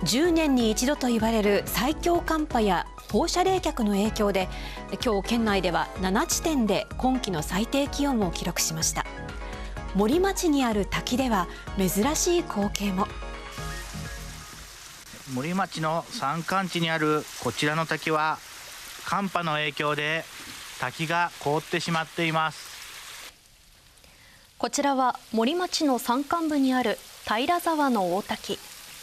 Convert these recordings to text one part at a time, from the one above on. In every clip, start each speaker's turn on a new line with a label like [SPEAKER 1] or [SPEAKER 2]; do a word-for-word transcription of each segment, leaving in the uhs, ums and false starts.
[SPEAKER 1] じゅうねんに一度と言われる最強寒波や放射冷却の影響で、今日県内ではなな地点で今季の最低気温を記録しました。森町にある滝では珍しい光景も。
[SPEAKER 2] 森町の山間地にあるこちらの滝は寒波の影響で滝が凍ってしまっています。
[SPEAKER 3] こちらは森町の山間部にある平沢の大滝。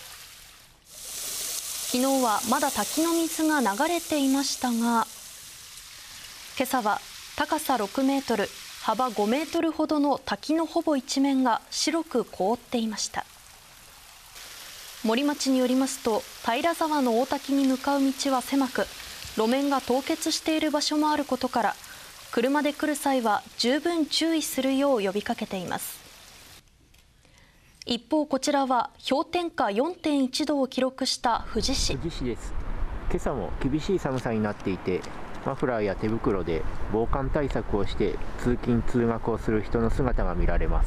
[SPEAKER 3] 昨日はまだ滝の水が流れていましたが、今朝は高さろくメートル、幅ごメートルほどの滝のほぼ一面が白く凍っていました。森町によりますと、平沢の大滝に向かう道は狭く、路面が凍結している場所もあることから、車で来る際は十分注意するよう呼びかけています。一方、こちらは氷点下 よんてんいちどを記録した富士市。
[SPEAKER 4] 富士市です。今朝も厳しい寒さになっていて、マフラーや手袋で防寒対策をして通勤通学をする人の姿が見られます。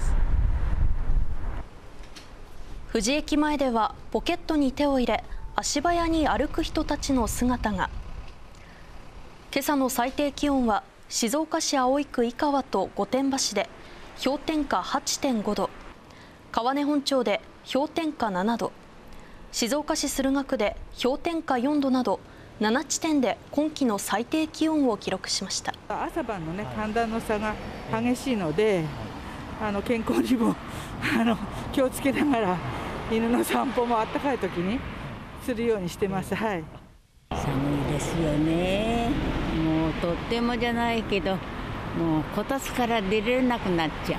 [SPEAKER 3] 富士駅前ではポケットに手を入れ、足早に歩く人たちの姿が。今朝の最低気温は静岡市葵区井川と御殿場市で氷点下 はちてんごど、川根本町で氷点下ななど、静岡市駿河区で氷点下よんどなど、なな地点で今季の最低気温を記録しました。
[SPEAKER 5] 朝晩のね、寒暖の差が激しいので、あの健康にもあの気をつけながら、犬の散歩も暖かい時にするようにしてます。はい。
[SPEAKER 6] 寒いですよね。もうとってもじゃないけど、もうこたつから出れなくなっちゃう。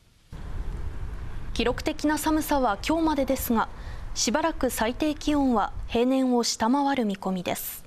[SPEAKER 3] 記録的な寒さは今日までですが、しばらく最低気温は平年を下回る見込みです。